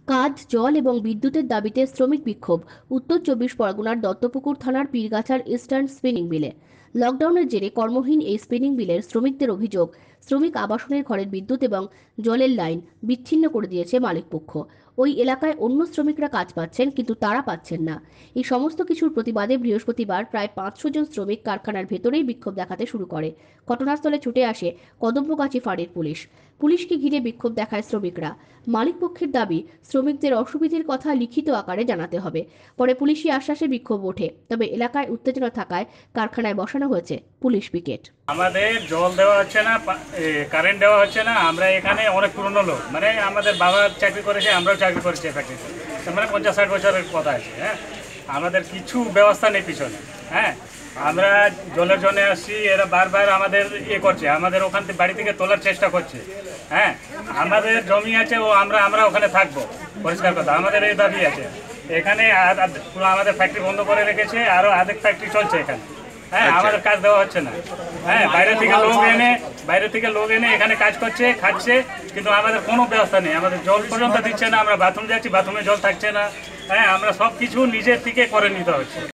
কাজ, জল এবং বিদ্যুতের দাবিতে শ্রমিক বিক্ষোভ উত্তর চব্বিশ পরগনার দত্তপুকুর থানার পীরগাছার ইস্টার্ন স্পিনিং মিলে। লকডাউনের জেরে কর্মহীন এই স্পিনিং মিলের শ্রমিকদের অভিযোগ, শ্রমিক আবাসনের ঘরের বিদ্যুৎ এবং জলের লাইন বিচ্ছিন্ন করে দিয়েছে মালিকপক্ষ। ওই এলাকায় অন্য শ্রমিকরা কাজ পাচ্ছেন, কিন্তু তারা পাচ্ছেন না। এই সমস্ত কিছুর প্রতিবাদে বৃহস্পতিবার প্রায় 500 জন শ্রমিক কারখানার ভেতরেই বিক্ষোভ দেখাতে শুরু করে। ঘটনাস্থলে ছুটে আসে কদমগাছি ফাঁড়ির পুলিশ। পুলিশকে ঘিরে বিক্ষোভ দেখায় শ্রমিকরা। মালিকপক্ষের দাবি, শ্রমিকদের অসুবিধার কথা লিখিত আকারে জানাতে হবে। পরে পুলিশি আশ্বাসে বিক্ষোভ ওঠে, তবে এলাকায় উত্তেজনা থাকায় কারখানায় বসানো হয়েছে পুলিশ পিকেট। আমাদের জল দেওয়া হচ্ছে না, কারেন্ট দেওয়া হচ্ছে না। আমরা এখানে অনেক পুরনো লোক, মানে আমাদের বাবা চাকরি করেছে, আমরাও চাকরি করেছি ফ্যাক্টরিতে, মানে 50-60 বছরের কথা আছে। হ্যাঁ, আমাদের কিছু ব্যবস্থা নেই পিছনে। হ্যাঁ, আমরা জলের জন্য আসছি, এরা বারবার আমাদের করছে, আমাদের ওখান থেকে বাড়ি থেকে তোলার চেষ্টা করছে। হ্যাঁ, আমাদের জমি আছে, ও আমরা ওখানে থাকবো, পরিষ্কার কথা। আমাদের এই দাবি আছে। এখানে আমাদের ফ্যাক্টরি বন্ধ করে রেখেছে, আরও আধেক ফ্যাক্টরি চলছে এখানে। হ্যাঁ, আমাদের কাজ দেওয়া হচ্ছে না। হ্যাঁ, বাইরে থেকে লোক এনে এখানে কাজ করছে, খাচ্ছে, কিন্তু আমাদের কোনো ব্যবস্থা নেই। আমাদের জল পর্যন্ত দিচ্ছে না। আমরা বাথরুম যাচ্ছি, বাথরুমে জল থাকছে না। হ্যাঁ, আমরা সব কিছু নিজের থেকে করে নিতে হচ্ছে।